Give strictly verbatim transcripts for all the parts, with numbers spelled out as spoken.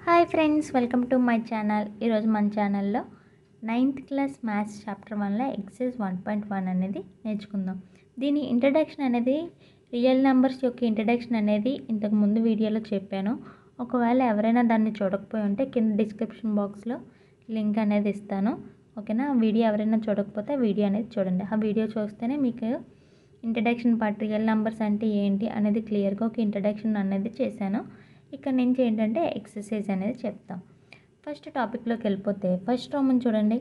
Hi friends, welcome to my channel. ఈరోజు మన ఛానల్లో నైన్త్ క్లాస్ మ్యాథ్స్ చాప్టర్ వన్లో ఎక్సైజ్ వన్ పాయింట్ వన్ అనేది నేర్చుకుందాం. దీని ఇంట్రడక్షన్ అనేది రియల్ నెంబర్స్ యొక్క ఇంట్రడక్షన్ అనేది ఇంతకు ముందు వీడియోలో చెప్పాను. ఒకవేళ ఎవరైనా దాన్ని చూడకపోయి ఉంటే కింద డిస్క్రిప్షన్ బాక్స్లో లింక్ అనేది ఇస్తాను. ఓకేనా? ఆ వీడియో ఎవరైనా చూడకపోతే ఆ వీడియో అనేది చూడండి. ఆ వీడియో చూస్తేనే మీకు ఇంట్రడక్షన్ పార్ట్ రియల్ నెంబర్స్ అంటే ఏంటి అనేది క్లియర్గా ఒక ఇంట్రడక్షన్ అనేది చేశాను. ఇక్కడ నుంచి ఏంటంటే ఎక్సర్సైజ్ అనేది చెప్తాం. ఫస్ట్ టాపిక్లోకి వెళ్ళిపోతే ఫస్ట్ రోమన్ చూడండి.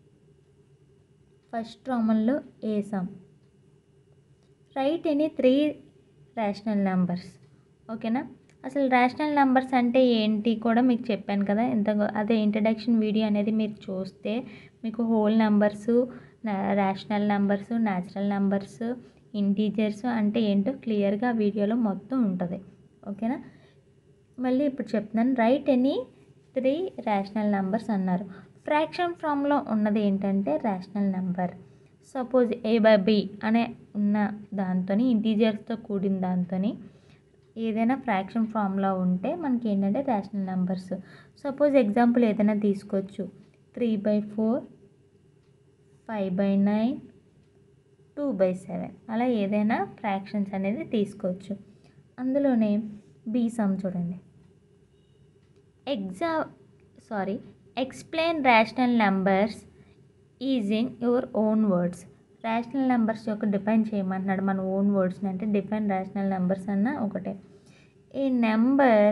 ఫస్ట్ రోమన్లో ఏ sum write any three rational numbers. ఓకేనా? అసలు రేషనల్ నెంబర్స్ అంటే ఏంటి కూడా మీకు చెప్పాను కదా ఇంత. అదే ఇంట్రడక్షన్ వీడియో అనేది మీరు చూస్తే మీకు whole numbers, rational numbers, natural numbers, integers అంటే ఏంటో క్లియర్గా వీడియోలో మొత్తం ఉంటుంది. ఓకేనా? మళ్ళీ ఇప్పుడు చెప్తున్నాను. Write any three rational numbers అన్నారు. ఫ్రాక్షన్ ఫామ్లో ఉన్నది ఏంటంటే rational number. Suppose a by b అనే ఉన్న దాంతో ఇంటీజర్స్తో కూడిన దాంతో ఏదైనా ఫ్రాక్షన్ ఫామ్లో ఉంటే మనకి ఏంటంటే రేషనల్ నెంబర్స్. సపోజ్ ఎగ్జాంపుల్ ఏదైనా తీసుకోవచ్చు. Three by four, five by nine, two by seven అలా ఏదైనా ఫ్రాక్షన్స్ అనేది తీసుకోవచ్చు. అందులోనే బి సమ్ చూడండి. ఎగ్జా sorry explain rational numbers is in your own words. Rational numbers యొక్క డిఫైన్ చేయమంటున్నాడు మన ఓన్ వర్డ్స్ని. అంటే డిఫైన్ రేషనల్ నెంబర్స్ అన్న ఒకటే. A number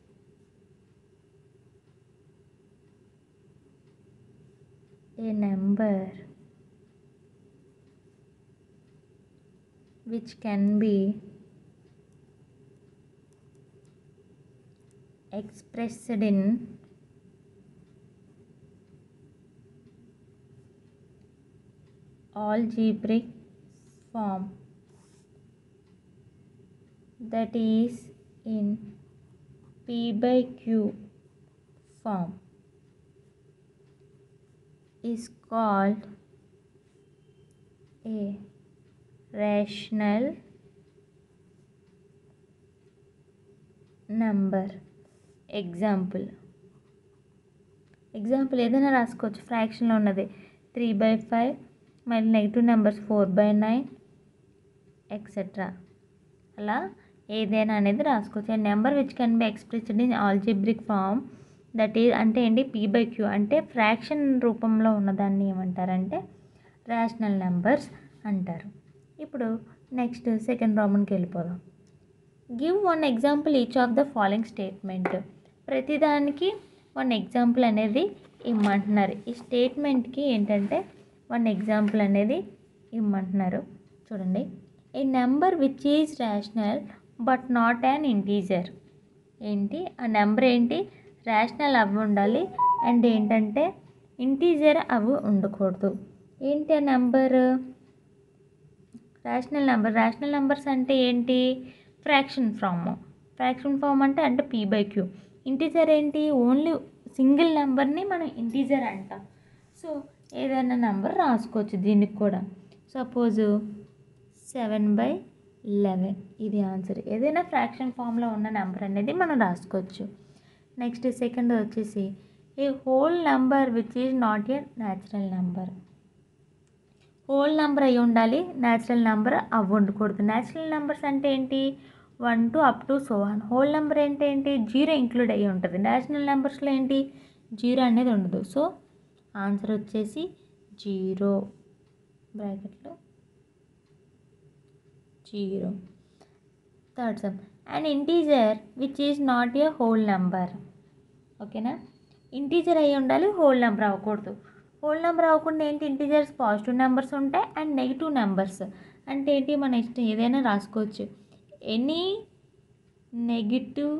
a number which can be expressed in algebraic form, that is in p by q form, is called a rational number. Example example ఏదైనా రాసుకోవచ్చు. ఫ్రాక్షన్లో ఉన్నది త్రీ బై ఫైవ్, మళ్ళీ negative numbers four by nine etcetera. అలా ఏదైనా అనేది రాసుకోవచ్చు. Number which can be expressed in algebraic form, that is అంటే ఏంటి పీ బై క్యూ అంటే ఫ్రాక్షన్ రూపంలో ఉన్నదాన్ని ఏమంటారంటే రేషనల్ నెంబర్స్ అంటారు. ఇప్పుడు నెక్స్ట్ సెకండ్ రోమన్కి వెళ్ళిపోదాం. Give one example each of the following statement. ప్రతిదానికి వన్ ఎగ్జాంపుల్ అనేది ఇమ్మంటున్నారు. ఈ స్టేట్మెంట్కి ఏంటంటే వన్ ఎగ్జాంపుల్ అనేది ఇమ్మంటున్నారు. చూడండి. A number which is rational but not an integer. ఏంటి ఆ నెంబర్ ఏంటి రేషనల్ అవి ఉండాలి అండ్ ఏంటంటే ఇంటీజర్ అవి ఉండకూడదు. ఏంటి ఆ number rational number. Rational numbers అంటే ఏంటి ఫ్రాక్షన్ ఫామ్. ఫ్రాక్షన్ ఫామ్ అంటే అంటే పీ బై క్యూ. ఇంటీజర్ ఏంటి ఓన్లీ సింగిల్ నెంబర్ని మనం ఇంటీజర్ అంటాం. సో ఏదైనా నెంబర్ రాసుకోవచ్చు దీనికి కూడా. సపోజు సెవెన్ బై లెవెన్ ఇది ఆన్సర్. ఏదైనా ఫ్రాక్షన్ ఫామ్లో ఉన్న నెంబర్ అనేది మనం రాసుకోవచ్చు. నెక్స్ట్ సెకండ్ వచ్చేసి ఏ whole number which is not a natural number. Whole number అయి ఉండాలి, న్యాచురల్ నెంబర్ అవి ఉండకూడదు. న్యాచురల్ నెంబర్స్ అంటే ఏంటి one two up to so on. Whole number ఏంటి ఏంటి జీరో ఇంక్లూడ్ అయ్యి ఉంటుంది. న్యాచురల్ నెంబర్స్లో ఏంటి జీరో అనేది ఉండదు. సో ఆన్సర్ వచ్చేసి జీరో బ్రాకెట్లో zero. Third sum and integer which is not a whole number. ఓకేనా? ఇంటీజర్ అయ్యి ఉండాలి, హోల్ నెంబర్ అవ్వకూడదు. హోల్ నెంబర్ అవ్వకుండా ఏంటి ఇంటీజర్స్ పాజిటివ్ నెంబర్స్ ఉంటాయి అండ్ నెగిటివ్ నెంబర్స్ అంటే ఏంటి మన ఇష్టం ఏదైనా రాసుకోవచ్చు. Any negative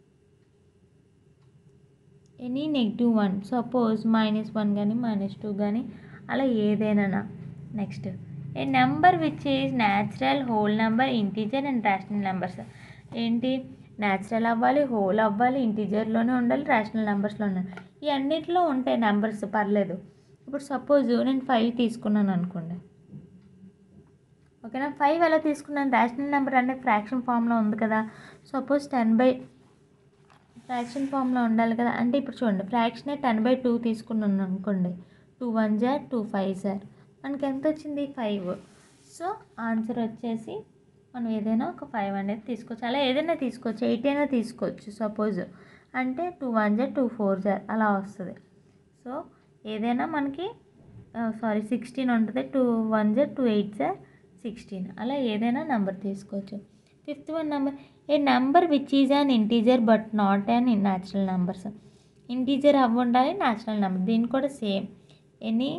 any negative one suppose minus one కానీ మైనస్ టూ కానీ అలా ఏదైనా. Next a number which is natural, whole number, integer and rational numbers. ఏంటి న్యాచురల్ అవ్వాలి, హోల్ అవ్వాలి, ఇంటీజర్లోనే ఉండాలి, రేషనల్ నెంబర్స్లో ఉండాలి. ఈ అన్నిటిలో ఉంటాయి నెంబర్స్ పర్లేదు. ఇప్పుడు సపోజ్ నేను ఫైవ్ తీసుకున్నాను అనుకోండి. ఓకేనా? ఫైవ్ ఎలా తీసుకున్నాను రేషనల్ నెంబర్ అంటే ఫ్రాక్షన్ ఫామ్లో ఉంది కదా. సపోజ్ టెన్ బై ఫ్రాక్షన్ ఫామ్లో ఉండాలి కదా. అంటే ఇప్పుడు చూడండి, ఫ్రాక్షనే టెన్ బై టూ తీసుకున్నాను అనుకోండి, టూ వన్ జార్ టూ ఫైవ్ జార్ మనకి ఎంత వచ్చింది, ఫైవ్. సో ఆన్సర్ వచ్చేసి మనం ఏదైనా ఒక ఫైవ్ అనేది తీసుకోవచ్చు. అలా ఏదైనా తీసుకోవచ్చు, ఎయిట్ అయినా తీసుకోవచ్చు సపోజ్. అంటే టూ వన్ జార్ టూ ఫోర్ జార్ అలా వస్తుంది. సో ఏదైనా మనకి సారీ సిక్స్టీన్ ఉంటుంది, టూ వన్ జార్ టూ ఎయిట్ జార్ సిక్స్టీన్, అలా ఏదైనా నెంబర్ తీసుకోవచ్చు. Fifth one number, a number which is an integer but not an in natural numbers. ఇంటీజర్ అవ్వ ఉండాలి, న్యాచురల్ నెంబర్. దీన్ని కూడా same, any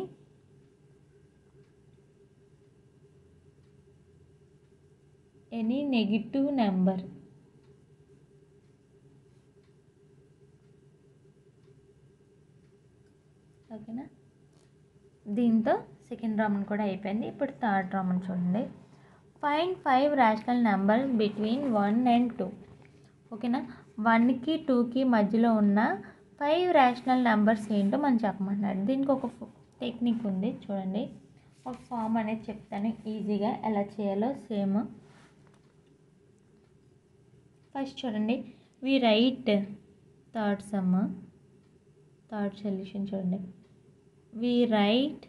any negative number ఓకేనా. దీంతో సెకండ్ రామన్ కూడా అయిపోయింది. ఇప్పుడు థర్డ్ రామన్ చూడండి. Find five rational number between one and two. ఓకేనా, వన్కి టూకి మధ్యలో ఉన్న ఫైవ్ రేషనల్ నెంబర్స్ ఏంటో మనం చెప్పమంటున్నాడు. దీనికి ఒక టెక్నిక్ ఉంది చూడండి, ఒక ఫామ్ అనేది చెప్తాను ఈజీగా ఎలా చేయాలో. సేమ్ ఫస్ట్ చూడండి, we write third sum, third solution చూడండి. We write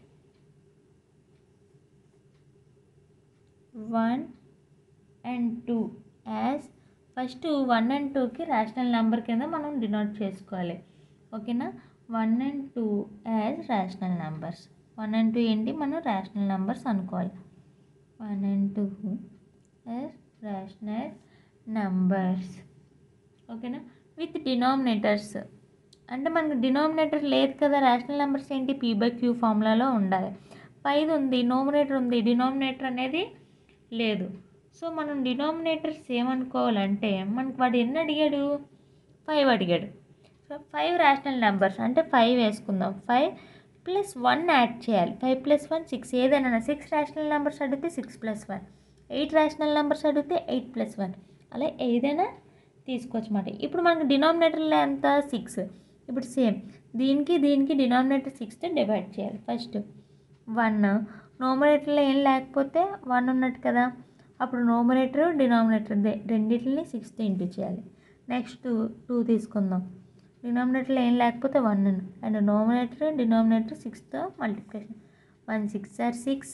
one and two as, first one and టూకి రేషనల్ నెంబర్ కింద మనం డినోట్ చేసుకోవాలి. ఓకేనా, one and two as rational numbers. One and two ఏంటి, మనం రేషనల్ నెంబర్స్ అనుకోవాలి. One and two as rational numbers. ఓకేనా, విత్ డినామినేటర్స్. అంటే మనకు డినామినేటర్ లేదు కదా, రేషనల్ నెంబర్స్ ఏంటి, పీ బై క్యూ ఫార్ములాలో ఉండాలి. పైది ఉంది, నోమినేటర్ ఉంది, డినామినేటర్ అనేది లేదు. సో మనం డినామినేటర్స్ ఏమనుకోవాలంటే, మనకు వాడు ఎన్ని అడిగాడు, ఫైవ్ అడిగాడు. సో ఫైవ్ రేషనల్ నెంబర్స్ అంటే ఫైవ్ వేసుకుందాం. ఫైవ్ ప్లస్ వన్ యాడ్ చేయాలి. ఫైవ్ ప్లస్ వన్ సిక్స్, ఏదైనా సిక్స్ రేషనల్ నెంబర్స్ అడిగితే six plus one, eight rational numbers అడిగితే ఎయిట్ ప్లస్ వన్, అలా ఏదైనా తీసుకోవచ్చు అన్నమాట. ఇప్పుడు మనకు డినామినేటర్లో ఎంత, సిక్స్. ఇప్పుడు సేమ్ దీనికి దీనికి డినామినేటర్ సిక్స్తో డివైడ్ చేయాలి. ఫస్ట్ వన్, నోమినేటర్లో ఏం లేకపోతే వన్ ఉన్నట్టు కదా, అప్పుడు నోమినేటర్ డినామినేటర్ రెండింటిని సిక్స్తో ఇంటూ చేయాలి. నెక్స్ట్ టూ తీసుకుందాం, డినామినేటర్లో ఏం లేకపోతే వన్ అండ్ నోమినేటర్ డినామినేటర్ సిక్స్తో multiplication. One six or six,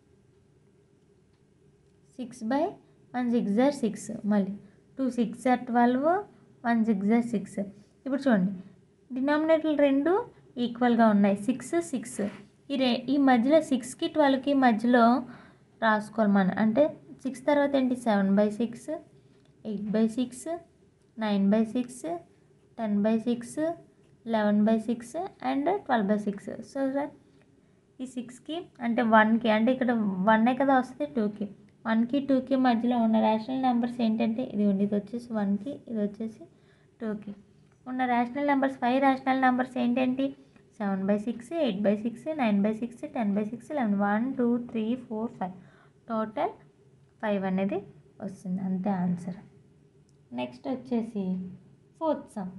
six by one six or six, మళ్ళీ two six or twelve, one six or six. ఇప్పుడు చూడండి, డినామినేటర్లు రెండు ఈక్వల్గా ఉన్నాయి, సిక్స్ సిక్స్. ఈ రే ఈ మధ్యలో సిక్స్కి ట్వెల్వ్కి మధ్యలో రాసుకోవాలి మనం. అంటే సిక్స్ తర్వాత ఏంటి, seven by six, eight by six, nine by six, ten by six, eleven by six and twelve by six. So sir ఈ సిక్స్కి అంటే వన్కి, అంటే ఇక్కడ వన్నే కదా వస్తుంది, టూకి, వన్కి టూకి మధ్యలో ఉన్న రేషనల్ నెంబర్స్ ఏంటంటే ఇది ఉంది, ఇది వచ్చేసి వన్కి, ఇది వచ్చేసి టూకి ఉన్న rational numbers. Five rational numbers ఏంటంటే seven by six, eight by six, nine by six, ten by six, eleven, one two three four five, total five అనేది వస్తుంది, అంతే ఆన్సర్. నెక్స్ట్ వచ్చేసి fourth sum.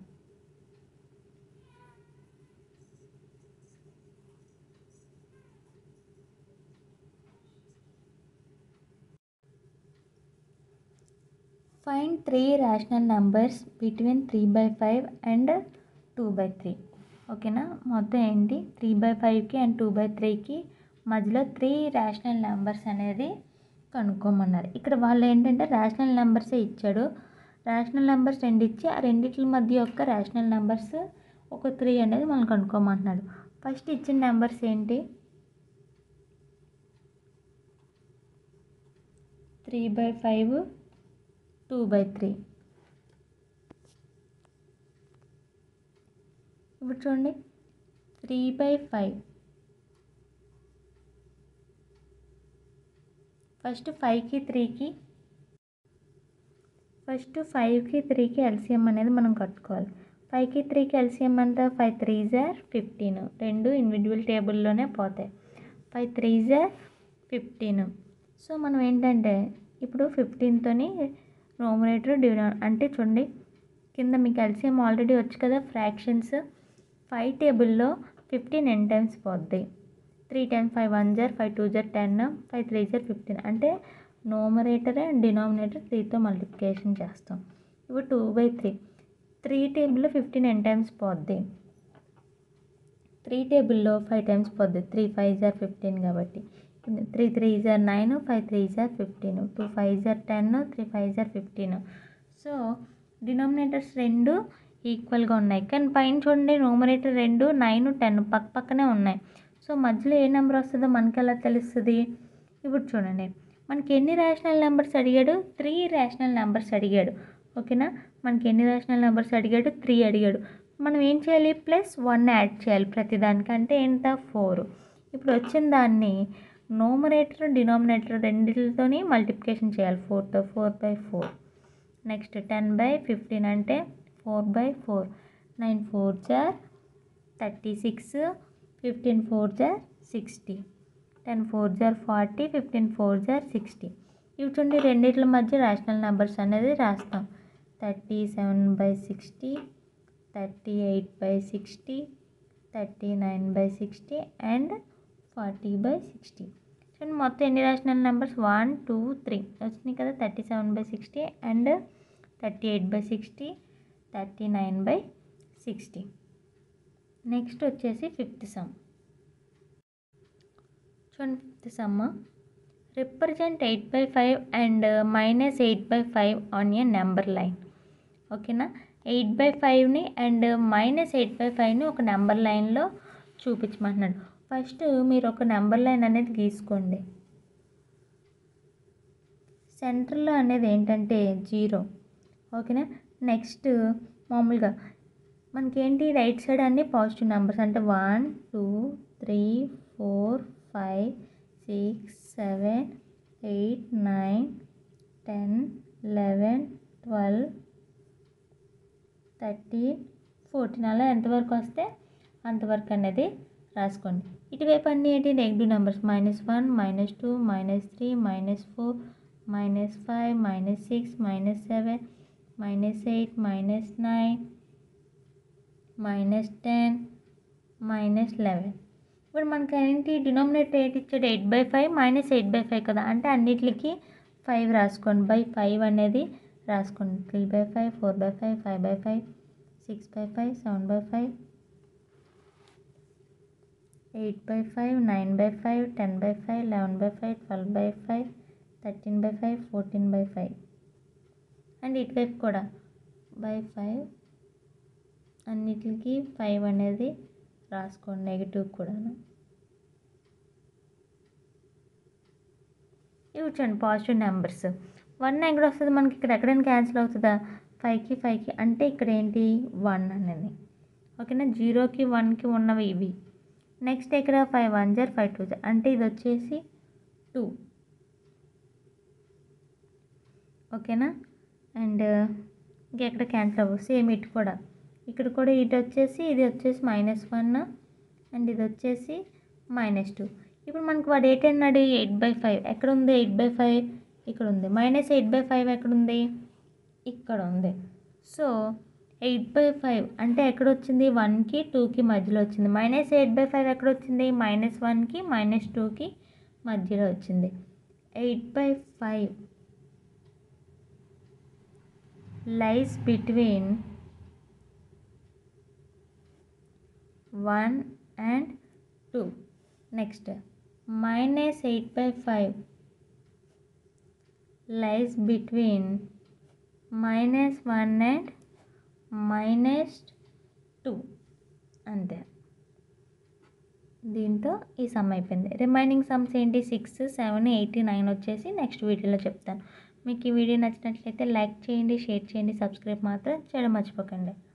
Find three rational numbers between three by five and two by three. ఓకేనా, మొత్తం ఏంటి, three by ఫైవ్కి and two by త్రీకి మధ్యలో త్రీ రేషనల్ నెంబర్స్ అనేది కనుక్కోమన్నారు. ఇక్కడ వాళ్ళు ఏంటంటే రేషనల్ నెంబర్సే ఇచ్చాడు. రేషనల్ నెంబర్స్ రెండు ఇచ్చి ఆ రెండింటి మధ్య యొక్క రేషనల్ నెంబర్స్ ఒక త్రీ అనేది మనం కనుక్కోమంటున్నాడు. ఫస్ట్ ఇచ్చిన నెంబర్స్ ఏంటి, three by five, two by three. ఇప్పుడు చూడండి, త్రీ బై ఫైవ్, ఫస్ట్ ఫైవ్కి త్రీకి ఫస్ట్ ఫైవ్కి త్రీకి ఎల్సిఎం అనేది మనం కట్టుకోవాలి. ఫైవ్కి త్రీకి ఎల్సిఎం అంతా ఫైవ్ త్రీ జార్ ఫిఫ్టీన్, రెండు ఇండివిజువల్ టేబుల్లోనే పోతాయి. ఫైవ్ త్రీ జార్ ఫిఫ్టీన్. సో మనం ఏంటంటే ఇప్పుడు ఫిఫ్టీన్తోని నోమినేటర్ డివినా అంటే చూడండి, కింద మీకు ఎల్సిఎం ఆల్రెడీ వచ్చు కదా, ఫ్రాక్షన్స్. ఫైవ్ టేబుల్లో ఫిఫ్టీన్ ఎన్ టైమ్స్ పోద్ది, త్రీ టైమ్స్ ఫైవ్ వన్ జార్, ఫైవ్ టూ జార్ టెన్, ఫైవ్ త్రీ జార్ ఫిఫ్టీన్. అంటే నోమరేటర్ అండ్ డినామినేటర్ త్రీతో మల్టిప్లికేషన్ చేస్తాం. ఇప్పుడు టూ బై త్రీ, త్రీ టేబుల్లో ఫిఫ్టీన్ ఎన్ టైమ్స్ పోద్ది, త్రీ టేబుల్లో ఫైవ్ టైమ్స్ పోద్ది, త్రీ ఫైవ్ జార్ ఫిఫ్టీన్ కాబట్టి త్రీ త్రీ జార్ నైన్, ఫైవ్ త్రీ జార్ ఫిఫ్టీన్, టూ ఫైవ్ జార్ టెన్, త్రీ ఫైవ్ జార్ ఫిఫ్టీన్. సో డినామినేటర్స్ రెండు ఈక్వల్గా ఉన్నాయి, కానీ పైన చూడండి న్యూమరేటర్ రెండు నైన్ టెన్ పక్క పక్కనే ఉన్నాయి. సో మధ్యలో ఏ నెంబర్ వస్తుందో మనకి ఎలా తెలుస్తుంది? ఇప్పుడు చూడండి, మనకి ఎన్ని రేషనల్ నెంబర్స్ అడిగాడు? త్రీ రేషనల్ నెంబర్స్ అడిగాడు. ఓకేనా, మనకి ఎన్ని రేషనల్ నెంబర్స్ అడిగాడు? త్రీ అడిగాడు. మనం ఏం చేయాలి? ప్లస్ వన్ యాడ్ చేయాలి ప్రతిదానికి, అంటే ఎంత? ఫోర్. ఇప్పుడు వచ్చిన దాన్ని న్యూమరేటర్ డినామినేటర్ రెండింటితోని మల్టిప్లికేషన్ చేయాలి, ఫోర్తో. Four by four. Next ten by fifteen అంటే four by four. Nine four జార్ థర్టీ సిక్స్, ఫిఫ్టీన్ ఫోర్ జార్ సిక్స్టీ, టెన్ ఫోర్ జార్ ఫార్టీ, ఫిఫ్టీన్ ఫోర్ జార్ సిక్స్టీ. ఇవి చూడండి రెండింటి మధ్య రేషనల్ నెంబర్స్ అనేది రాస్తాం. Thirty seven by sixty, thirty eight by sixty, thirty nine by sixty and forty by sixty. చూడండి మొత్తం ఎన్ని rational numbers? One two three వచ్చినాయి కదా. Thirty seven by sixty and thirty eight by sixty, thirty nine by sixty. Next వచ్చేసి fifth sum. చూడండి fifth sum, represent eight by five and minus eight by five on a number line. ఓకేనా, eight by ఫైవ్ని and minus eight by ఫైవ్ని ఒక number లైన్లో చూపించమంటున్నాడు. First మీరు ఒక number line అనేది గీసుకోండి. సెంటర్లో అనేది ఏంటంటే జీరో. ఓకేనా, నెక్స్ట్ మామూలుగా మనకేంటి రైట్ సైడ్ అన్నీ పాజిటివ్ నెంబర్స్, అంటే one two three four five six seven eight nine ten eleven twelve thirteen fourteen అలా ఎంతవరకు వస్తే అంతవరకు అనేది రాసుకోండి. ఇటువైపు అన్నీ ఏంటి? Negative numbers, minus one, minus two, minus three, minus four, minus five, minus six, minus seven, minus eight, minus nine, minus ten, minus eleven. ఇప్పుడు మనకి ఏంటి డినామినేటర్ ఎయిట్ ఇచ్చాడు, eight by five minus eight by five కదా, అంటే అన్నిటికి five రాసుకోండి. By five అనేది రాసుకోండి. Three by five, four by five, five by five, six by five, seven by five, eight by five, nine by five, ten by five, eleven by five, twelve by five, thirteen by five, fourteen by five. And ఇటువైపు కూడా by five, అన్నిటికి five అనేది రాసుకోండి, negative కూడా. ఇవి చూడండి positive numbers. One ఎక్కడ వస్తుంది మనకి? ఇక్కడ ఎక్కడైనా క్యాన్సిల్ అవుతుందా? ఫైవ్కి ఫైవ్కి అంటే ఇక్కడ ఏంటి? వన్ అనేది. ఓకేనా, జీరోకి వన్కి ఉన్నవి ఇవి. నెక్స్ట్ ఇక్కడ ఫైవ్ వన్ జార్ ఫైవ్ టూ జార్ అంటే ఇది వచ్చేసి టూ. ఓకేనా, అండ్ ఇంకెక్కడ క్యాన్సిల్ అవ్వదు. సేమ్ ఇటు కూడా, ఇక్కడ కూడా ఇటు వచ్చేసి ఇది వచ్చేసి మైనస్ వన్ అండ్ ఇది వచ్చేసి మైనస్ టూ. ఇప్పుడు మనకు వాడు ఎయిట్ అన్నాడు, ఎయిట్ బై ఫైవ్ ఎక్కడ ఉంది? ఎయిట్ బై ఫైవ్ ఇక్కడ ఉంది. మైనస్ ఎయిట్ బై ఫైవ్ ఎక్కడ ఉంది? ఇక్కడ ఉంది. సో ఎయిట్ బై ఫైవ్ అంటే ఎక్కడ వచ్చింది? వన్కి టూకి మధ్యలో వచ్చింది. మైనస్ ఎయిట్ బై ఫైవ్ ఎక్కడ వచ్చింది? మైనస్ వన్కి మైనస్ టూకి మధ్యలో వచ్చింది. Eight by five lies between one and two. Next minus eight by five lies between minus one and minus two. అంతే, దీంతో ఈ సమ్ అయిపోయింది. రిమైనింగ్ సమ్స్ ఏంటి? సిక్స్ సెవెన్ ఎయిట్ నైన్ వచ్చేసి నెక్స్ట్ వీడియోలో చెప్తాను. మీకు ఈ వీడియో నచ్చినట్లయితే లైక్ చేయండి, షేర్ చేయండి, సబ్స్క్రైబ్ మాత్రం చేయడం మర్చిపోకండి.